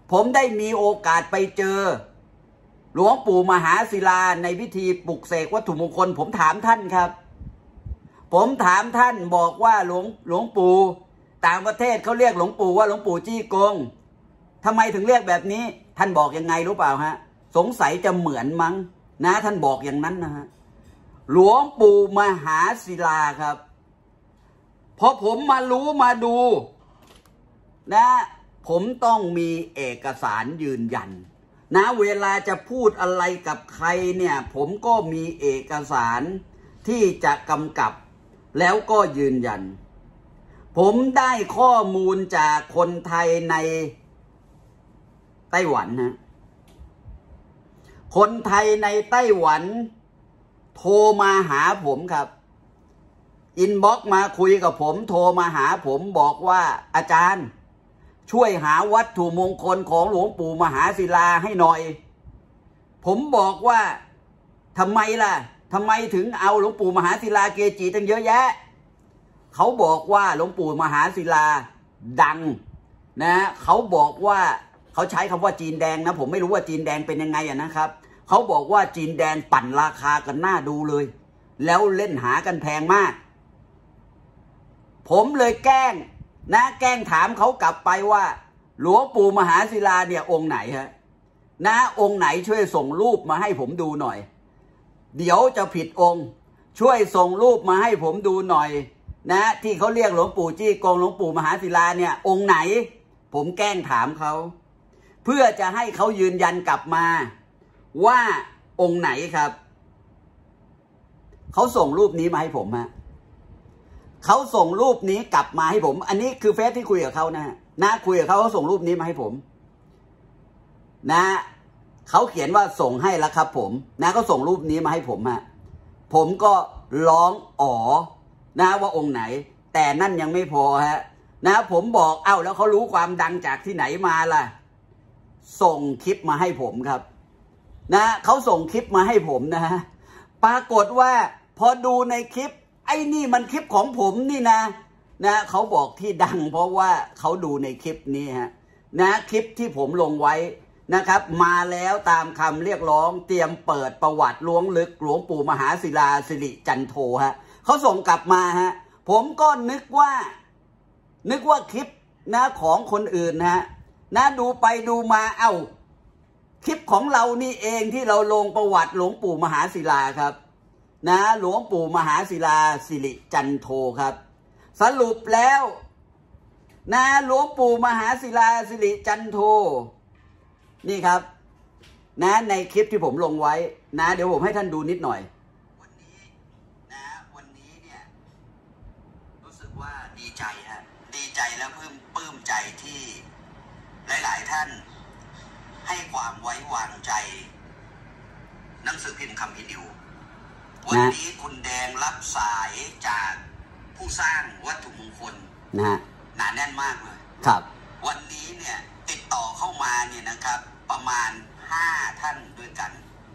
ผมได้มีโอกาสไปเจอหลวงปู่มหาศิลาในพิธีปลุกเสกวัตถุมงคลผมถามท่านครับผมถามท่านบอกว่าหลวงปู่ต่างประเทศเขาเรียกหลวงปู่ว่าหลวงปู่จี้กงทำไมถึงเรียกแบบนี้ท่านบอกยังไงรู้เปล่าฮะสงสัยจะเหมือนมั้งนะท่านบอกอย่างนั้นนะฮะหลวงปู่มหาศิลาครับพอผมมารู้มาดูนะผมต้องมีเอกสารยืนยันนะเวลาจะพูดอะไรกับใครเนี่ยผมก็มีเอกสารที่จะกำกับแล้วก็ยืนยันผมได้ข้อมูลจากคนไทยในไต้หวันนะคนไทยในไต้หวันโทรมาหาผมครับอินบ็อกซ์มาคุยกับผมโทรมาหาผมบอกว่าอาจารย์ช่วยหาวัตถุมงคลของหลวงปู่มหาศิลาให้หน่อยผมบอกว่าทำไมล่ะทำไมถึงเอาหลวงปู่มหาศิลาเกจิตั้งเยอะแยะเขาบอกว่าหลวงปู่มหาศิลาดังนะเขาบอกว่าเขาใช้คำว่าจีนแดงนะผมไม่รู้ว่าจีนแดงเป็นยังไงนะครับเขาบอกว่าจีนแดงปั่นราคากันหน้าดูเลยแล้วเล่นหากันแพงมากผมเลยแกล้งถามเขากลับไปว่าหลวงปู่มหาศิลาเนี่ยองค์ไหนฮะนะองค์ไหนช่วยส่งรูปมาให้ผมดูหน่อยเดี๋ยวจะผิดองค์ช่วยส่งรูปมาให้ผมดูหน่อยนะที่เขาเรียกหลวงปู่จี้กงหลวงปู่มหาศิลาเนี่ยองค์ไหนผมแกล้งถามเขาเพื่อจะให้เขายืนยันกลับมาว่าองค์ไหนครับเขาส่งรูปนี้มาให้ผมฮะเขาส่งรูปนี้กลับมาให้ผมอันนี้คือเฟซที่คุยกับเขานะคุยกับเขาส่งรูปนี้มาให้ผมนะเขาเขียนว่าส่งให้แล้วครับผมนะเขาส่งรูปนี้มาให้ผมฮะผมก็ร้องอ๋อนะว่าองค์ไหนแต่นั่นยังไม่พอฮะนะผมบอกเอ้าแล้วเขารู้ความดังจากที่ไหนมาล่ะส่งคลิปมาให้ผมครับนะเขาส่งคลิปมาให้ผมนะปรากฏว่าพอดูในคลิปไอ้นี่มันคลิปของผมนี่นะเขาบอกที่ดังเพราะว่าเขาดูในคลิปนี้ฮะนะคลิปที่ผมลงไว้นะครับมาแล้วตามคำเรียกร้องเตรียมเปิดประวัติล้วงลึกหลวงปู่มหาศิลาสิริจันโทฮะเขาส่งกลับมาฮะผมก็นึกว่าคลิปนะของคนอื่นนะดูไปดูมาเอ้าคลิปของเรานี่เองที่เราลงประวัติหลวงปู่มหาศิลาครับนะหลวงปู่มหาศิลาสิริจันโทครับสรุปแล้วนะหลวงปู่มหาศิลาสิริจันโทนี่ครับนะในคลิปที่ผมลงไว้นะเดี๋ยวผมให้ท่านดูนิดหน่อยวันนี้เนี่ยรู้สึกว่าดีใจฮะดีใจและปลื้มใจที่หลายๆท่านให้ความไว้วางใจหนังสือพิมพ์คัมภีร์นิววันนี้คุณแดงรับสายจากผู้สร้างวัตถุมงคลหนาแน่นมากเลยครับวันนี้เนี่ยติดต่อเข้ามาเนี่ยนะครับประมาณ5 ท่านด้วยกัน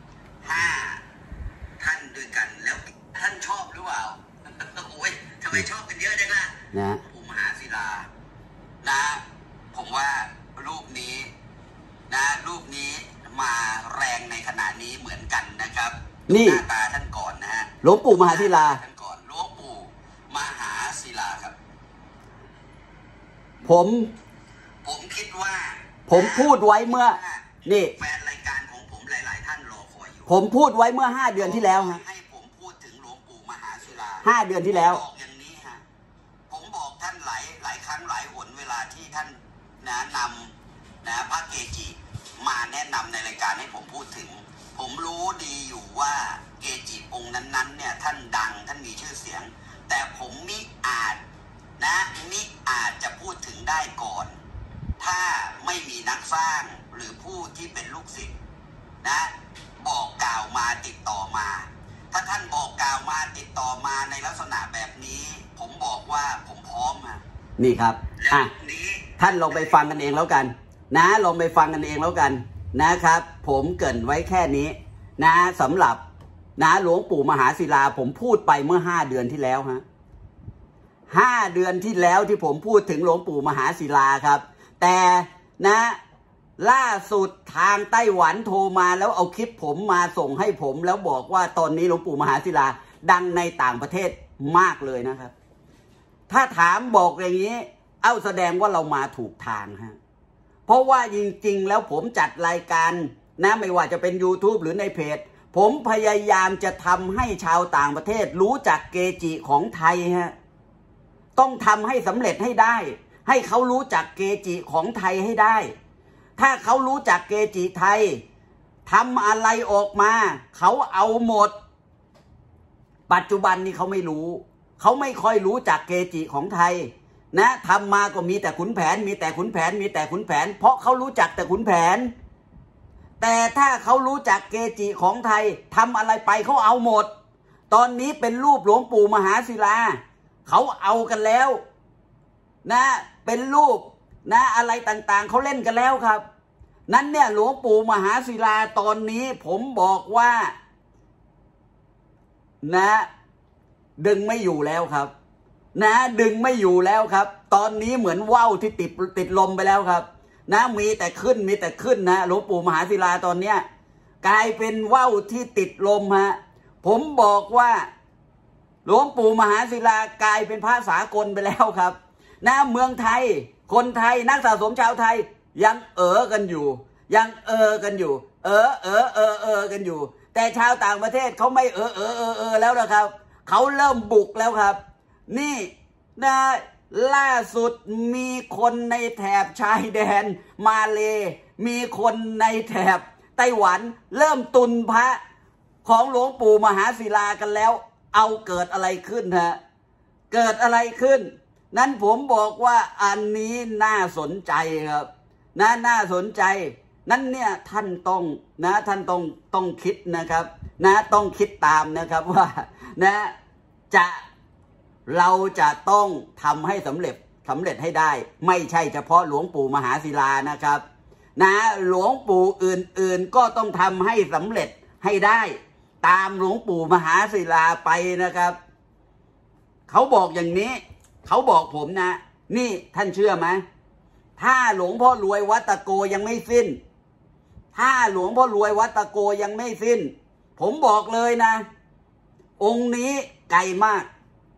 5 ท่านด้วยกันแล้วท่านชอบหรือเปล่าโอ้ยทำไมชอบกันเยอะจังล่ะปู่มหาศิลานะผมว่ารูปนี้มาแรงในขณะนี้เหมือนกันนะครับนี่หน้าตาท่านก่อนนะฮะหลวงปู่มหาศิลาท่านก่อนหลวงปู่มหาศิลาครับผมคิดว่าผมพูดไว้เมื่อนี่แฟนรายการของผมหลายๆท่านรอคอยอยู่ผมพูดไว้เมื่อ5 เดือนที่แล้วฮะให้ผมพูดถึงหลวงปู่มหาศิลา5 เดือนที่แล้วบอกอย่างนี้ฮะผมบอกท่านหลายครั้งหลายหนเวลาที่ท่านนำพระเกจิมาแนะนำในรายการให้ผมพูดถึงผมรู้ดีอยู่ว่าเกจิองค์นั้นๆเนี่ยท่านดังท่านมีชื่อเสียงแต่ผมมิอาจจะพูดถึงได้ก่อนถ้าไม่มีนักสร้างหรือผู้ที่เป็นลูกศิษย์นะบอกกล่าวมาติดต่อมาถ้าท่านบอกกล่าวมาติดต่อมาในลักษณะแบบนี้ผมบอกว่าผมพร้อมนี่ครับท่านลองไปฟังกันเองแล้วกันนะลองไปฟังกันเองแล้วกันนะครับผมเกริ่นไว้แค่นี้นะสำหรับนะหลวงปู่มหาศิลาผมพูดไปเมื่อ5 เดือนที่แล้ว5 เดือนที่แล้วที่ผมพูดถึงหลวงปู่มหาศิลาครับแต่นะล่าสุดทางไต้หวันโทรมาแล้วเอาคลิปผมมาส่งให้ผมแล้วบอกว่าตอนนี้หลวงปู่มหาศิลาดังในต่างประเทศมากเลยนะครับถ้าถามบอกอย่างนี้แสดงว่าเรามาถูกทางฮะเพราะว่าจริงๆแล้วผมจัดรายการนะไม่ว่าจะเป็น YouTube หรือในเพจผมพยายามจะทำให้ชาวต่างประเทศรู้จักเกจิของไทยฮะต้องทำให้สำเร็จให้ได้ให้เขารู้จักเกจิของไทยให้ได้ถ้าเขารู้จักเกจิไทยทำอะไรออกมาเขาเอาหมดปัจจุบันนี้เขาไม่รู้เขาไม่ค่อยรู้จักเกจิของไทยนะทำมาก็มีแต่ขุนแผนมีแต่ขุนแผนมีแต่ขุนแผนเพราะเขารู้จักแต่ขุนแผนแต่ถ้าเขารู้จักเกจิของไทยทำอะไรไปเขาเอาหมดตอนนี้เป็นรูปหลวงปู่มหาศิลาเขาเอากันแล้วนะเป็นรูปนะอะไรต่างๆเขาเล่นกันแล้วครับนั้นเนี่ยหลวงปู่มหาศิลาตอนนี้ผมบอกว่านะดึงไม่อยู่แล้วครับนะดึงไม่อยู่แล้วครับตอนนี้เหมือนว่าวที่ติดลมไปแล้วครับนะมีแต่ขึ้นนะหลวงปู่มหาศิลาตอนเนี้ยกลายเป็นว่าวที่ติดลมฮะผมบอกว่าหลวงปู่มหาศิลากลายเป็นพระสากลไปแล้วครับนะเมืองไทยคนไทยนักสะสมชาวไทยยังกันอยู่ยังกันอยู่กันอยู่แต่ชาวต่างประเทศเขาไม่แล้วนะครับเขาเริ่มบุกแล้วครับนี่นะล่าสุดมีคนในแถบชายแดนมาเลมีคนในแถบไต้หวันเริ่มตุนพระของหลวงปู่มหาศิลากันแล้วเอาเกิดอะไรขึ้นฮะเกิดอะไรขึ้นนั้นผมบอกว่าอันนี้น่าสนใจครับนะน่าสนใจนั้นเนี่ยท่านต้องคิดนะครับนะต้องคิดตามนะครับว่านะเราจะต้องทำให้สำเร็จให้ได้ไม่ใช่เฉพาะหลวงปู่มหาศิลานะครับนะหลวงปู่อื่นๆก็ต้องทำให้สำเร็จให้ได้ตามหลวงปู่มหาศิลาไปนะครับเขาบอกอย่างนี้เขาบอกผมนะนี่ท่านเชื่อไหมถ้าหลวงพ่อรวยวัดตะโกยังไม่สิ้นถ้าหลวงพ่อรวยวัดตะโกยังไม่สิ้นผมบอกเลยนะองค์นี้ไกลมาก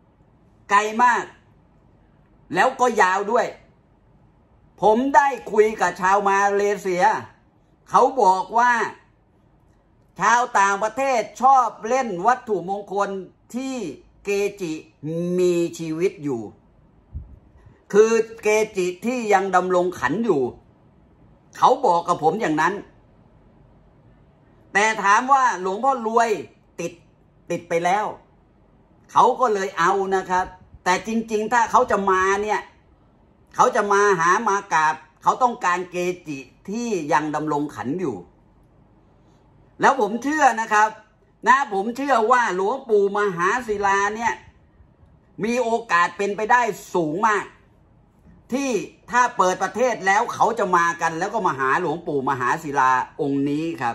แล้วก็ยาวด้วยผมได้คุยกับชาวมาเลเซียเขาบอกว่าชาวต่างประเทศชอบเล่นวัตถุมงคลที่เกจิมีชีวิตอยู่คือเกจิที่ยังดำรงขันอยู่เขาบอกกับผมอย่างนั้นแต่ถามว่าหลวงพ่อรวยติดไปแล้วเขาก็เลยเอานะครับแต่จริงๆถ้าเขาจะมาเนี่ยเขาจะมาหามากราบเขาต้องการเกจิที่ยังดำรงขันอยู่แล้วผมเชื่อนะครับนะผมเชื่อว่าหลวงปู่มหาศิลาเนี่ยมีโอกาสเป็นไปได้สูงมากที่ถ้าเปิดประเทศแล้วเขาจะมากันแล้วก็มาหาหลวงปู่มหาศิลาองค์นี้ครับ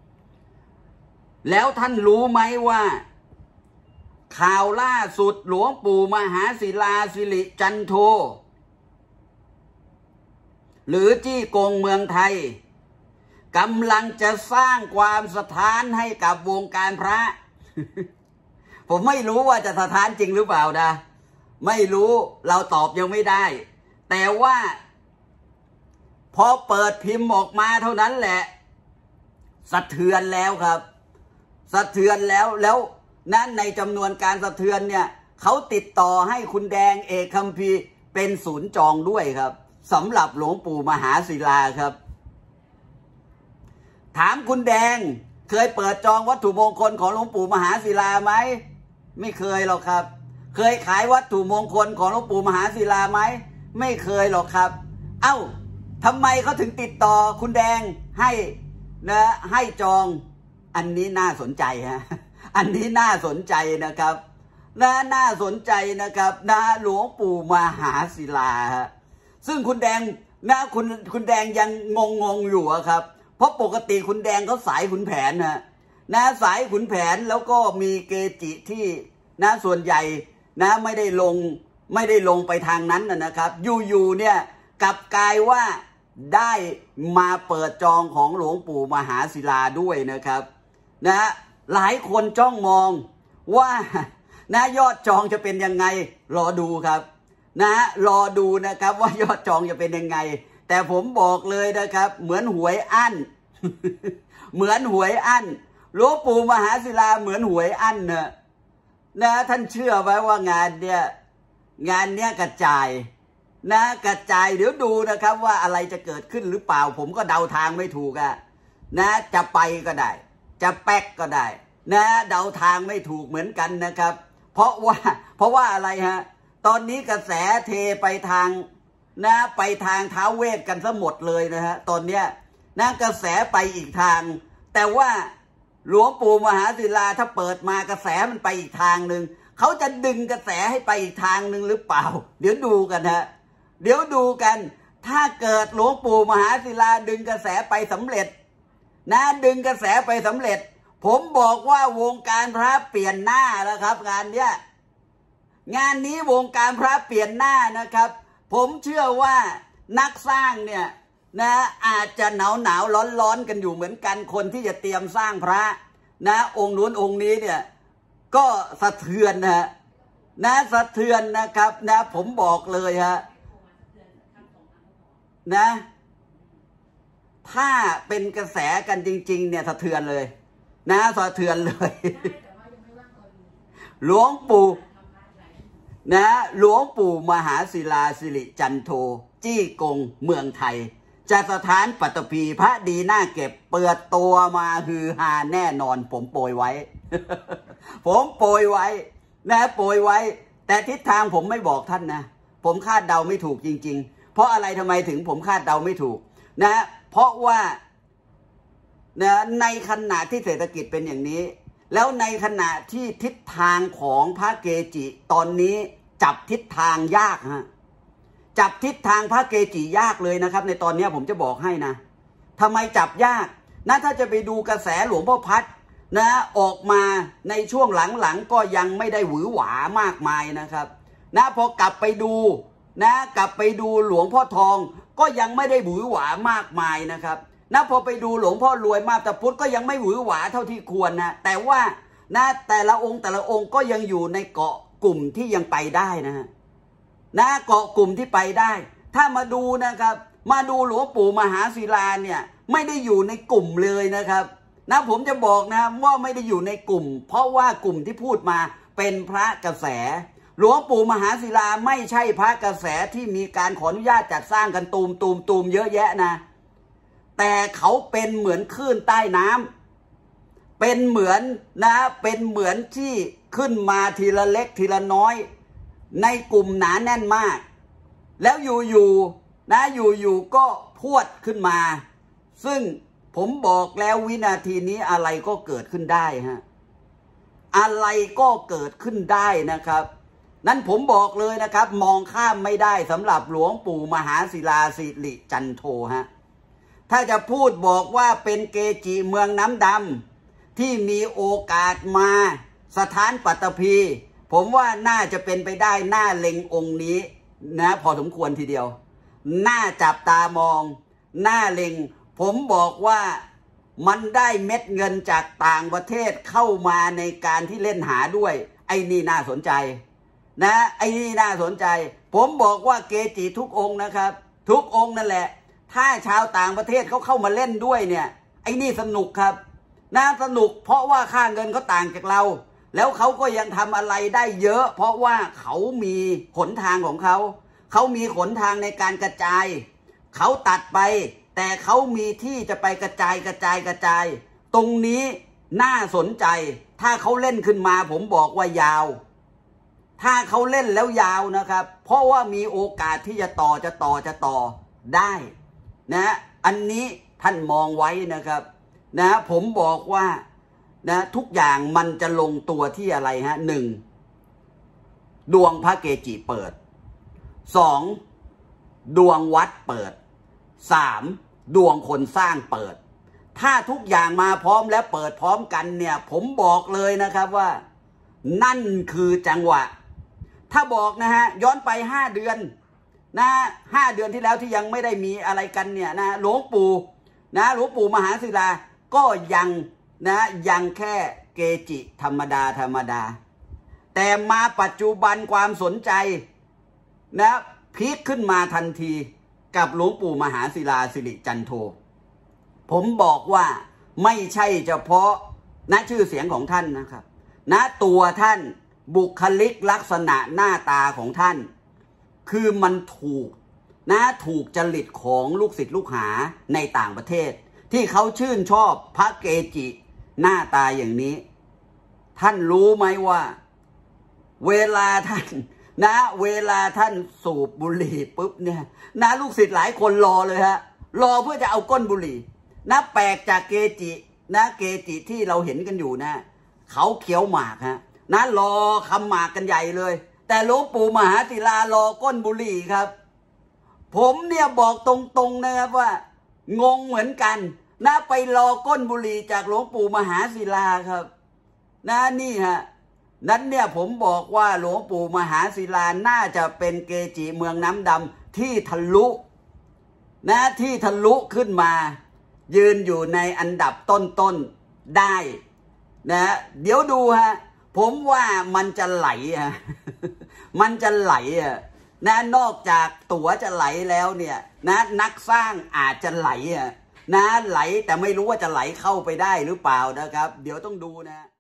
แล้วท่านรู้ไหมว่าข่าวล่าสุดหลวงปู่มหาศิลาสิริจันโทหรือจี้กงเมืองไทยกำลังจะสร้างความสถานให้กับวงการพระ ผมไม่รู้ว่าจะสถานจริงหรือเปล่านะไม่รู้เราตอบยังไม่ได้แต่ว่าพอเปิดพิมพ์ออกมาเท่านั้นแหละสะเทือนแล้วครับสะเทือนแล้วนั้นในจำนวนการสะเทือนเนี่ยเขาติดต่อให้คุณแดงเอกคัมภีร์เป็นศูนย์จองด้วยครับสำหรับหลวงปู่มหาศิลาครับถามคุณแดงเคยเปิดจองวัตถุมงคลของหลวงปู่มหาศิลาไหมไม่เคยหรอกครับเคยขายวัตถุมงคลของหลวงปู่มหาศิลาไหมไม่เคยหรอกครับเอ้าทำไมเขาถึงติดต่อคุณแดงให้จองอันนี้น่าสนใจฮะอันนี้น่าสนใจนะครับน่าสนใจนะครับหลวงปู่มหาศิลาฮะซึ่งคุณแดงคุณแดงยังงงอยู่ครับเพราะปกติคุณแดงเขาสายขุนแผนสายขุนแผนแล้วก็มีเกจิที่ส่วนใหญ่ไม่ได้ลงไปทางนั้นนะครับอยู่ๆเนี่ยกลับกลายว่าได้มาเปิดจองของหลวงปู่มหาศิลาด้วยนะครับนะหลายคนจ้องมองว่านะยอดจองจะเป็นยังไงรอดูครับนะรอดูนะครับว่ายอดจองจะเป็นยังไงแต่ผมบอกเลยนะครับเหมือนหวยอั้น เหมือนหวยอั้นหลวงปู่มหาศิลาเหมือนหวยอั้นนะท่านเชื่อไหมว่างานเนี้ยกระจายนะกระจายเดี๋ยวดูนะครับว่าอะไรจะเกิดขึ้นหรือเปล่าผมก็เดาทางไม่ถูกนะจะไปก็ได้จะแป๊กก็ได้นะเดาทางไม่ถูกเหมือนกันนะครับเพราะว่าอะไรฮะตอนนี้กระแสเทไปทางนะไปทางท้าวเวสกันซะหมดเลยนะฮะตอนเนี้ยนะกระแสไปอีกทางแต่ว่าหลวงปู่มหาศิลาถ้าเปิดมากระแสมันไปอีกทางหนึ่งเขาจะดึงกระแสให้ไปอีกทางหนึ่งหรือเปล่าเดี๋ยวดูกันฮะเดี๋ยวดูกันถ้าเกิดหลวงปู่มหาศิลาดึงกระแสไปสำเร็จนะดึงกระแสไปสำเร็จผมบอกว่าวงการพระเปลี่ยนหน้าแล้วครับงานนี้วงการพระเปลี่ยนหน้านะครับผมเชื่อว่านักสร้างเนี่ยนะอาจจะหนาวร้อนกันอยู่เหมือนกันคนที่จะเตรียมสร้างพระนะองค์นู้นองค์นี้เนี่ยก็สะเทือนนะสะเทือนนะครับนะผมบอกเลยนะถ้าเป็นกระแสกันจริงๆเนี่ยสะเทือนเลยนะสะเทือนเลยหลวงปู่นะหลวงปู่มหาศิลาสิริจันโทจี้กงเมืองไทยจะสถานปัตตภีพระดีน่าเก็บเปิดตัวมาฮือฮาแน่นอนผมโปรยไว้ ผมโปรยไว้นะโปรยไว้แต่ทิศทางผมไม่บอกท่านนะผมคาดเดาไม่ถูกจริงๆเพราะอะไรทำไมถึงผมคาดเดาไม่ถูกนะเพราะว่านะในขณะที่เศรษฐกิจเป็นอย่างนี้แล้วในขณะที่ทิศทางของพระเกจิตอนนี้จับทิศทางยากจับทิศทางพระเกจิยากเลยนะครับในตอนนี้ผมจะบอกให้นะทำไมจับยากนะถ้าจะไปดูกระแสหลวงพ่อพัดนะออกมาในช่วงหลังๆก็ยังไม่ได้หวือหวามากมายนะครับนะพอกลับไปดูนะกลับไปดูหลวงพ่อทองก็ยังไม่ได้หวือหวามากมายนะครับนะพอไปดูหลวงพ่อรวยมาตาพุทธก็ยังไม่หวือหวาเท่าที่ควรนะแต่ว่านะแต่ละองค์ก็ยังอยู่ในเกาะกลุ่มที่ยังไปได้นะเกาะกลุ่มที่ไปได้ถ้ามาดูนะครับมาดูหลวงปู่มหาศิลาเนี่ยไม่ได้อยู่ในกลุ่มเลยนะครับนะผมจะบอกนะว่าไม่ได้อยู่ในกลุ่มเพราะว่ากลุ่มที่พูดมาเป็นพระกระแสหลวงปู่มหาศิลาไม่ใช่พระกระแสที่มีการขออนุญาตจัดสร้างกันตูมเยอะแยะนะแต่เขาเป็นเหมือนคลื่นใต้น้ำเป็นเหมือนที่ขึ้นมาทีละเล็กทีละน้อยในกลุ่มหนาแน่นมากแล้วอยู่ก็พวดขึ้นมาซึ่งผมบอกแล้ววินาทีนี้อะไรก็เกิดขึ้นได้อะไรก็เกิดขึ้นได้นะครับนั้นผมบอกเลยนะครับมองข้ามไม่ได้สำหรับหลวงปู่มหาศิลาสิริจันโทถ้าจะพูดบอกว่าเป็นเกจิเมืองน้ำดำที่มีโอกาสมาสถานปัตตภีผมว่าน่าจะเป็นไปได้น่าเล็งองค์นี้นะพอสมควรทีเดียวน่าจับตามองน่าเล็งผมบอกว่ามันได้เม็ดเงินจากต่างประเทศเข้ามาในการที่เล่นหาด้วยไอ้นี่น่าสนใจนะไอ้นี่น่าสนใจผมบอกว่าเกจิทุกองค์นะครับทุกองค์นั่นแหละถ้าชาวต่างประเทศเขาเข้ามาเล่นด้วยเนี่ยไอ้นี่สนุกครับน่าสนุกเพราะว่าค่าเงินเขาต่างจากเราแล้วเขาก็ยังทำอะไรได้เยอะเพราะว่าเขามีหนทางของเขามีหนทางในการกระจายเขาตัดไปแต่เขามีที่จะไปกระจายตรงนี้น่าสนใจถ้าเขาเล่นขึ้นมาผมบอกว่ายาวถ้าเขาเล่นแล้วยาวนะครับเพราะว่ามีโอกาสที่จะต่อได้นะอันนี้ท่านมองไว้นะครับนะผมบอกว่านะทุกอย่างมันจะลงตัวที่อะไร1ดวงพระเกจิเปิด2ดวงวัดเปิด3ดวงคนสร้างเปิดถ้าทุกอย่างมาพร้อมและเปิดพร้อมกันเนี่ยผมบอกเลยนะครับว่านั่นคือจังหวะถ้าบอกย้อนไป5 เดือนนะ5 เดือนที่แล้วที่ยังไม่ได้มีอะไรกันเนี่ยนะหลวงปู่มหาศิลาก็ยังแค่เกจิธรรมดาแต่มาปัจจุบันความสนใจนะพีคขึ้นมาทันทีกับหลวงปู่มหาศิลาสิริจันโทผมบอกว่าไม่ใช่เฉพาะชื่อเสียงของท่านนะครับตัวท่านบุคลิกลักษณะหน้าตาของท่านคือมันถูกจริตของลูกศิษย์ลูกหาในต่างประเทศที่เขาชื่นชอบพระเกจิหน้าตาอย่างนี้ท่านรู้ไหมว่าเวลาท่านสูบบุหรี่ปุ๊บเนี่ยลูกศิษย์หลายคนรอเลยฮะรอเพื่อจะเอาก้นบุหรี่แปลกจากเกจิที่เราเห็นกันอยู่เขาเคี้ยวหมากฮะรอคำหมากกันใหญ่เลยแต่หลวงปู่มหาศิลารอก้นบุหรี่ครับผมเนี่ยบอกตรงๆนะครับว่างงเหมือนกันไปรอก้นบุหรี่จากหลวงปู่มหาศิลาครับนี่ฮะนั้นเนี่ยผมบอกว่าหลวงปู่มหาศิลาน่าจะเป็นเกจิเมืองน้ำดำที่ทะลุขึ้นมายืนอยู่ในอันดับต้นๆได้เดี๋ยวดูฮะผมว่ามันจะไหลมันจะไหลนอกจากตั๋วจะไหลแล้วเนี่ยนักสร้างอาจจะไหลไหลแต่ไม่รู้ว่าจะไหลเข้าไปได้หรือเปล่านะครับเดี๋ยวต้องดูนะ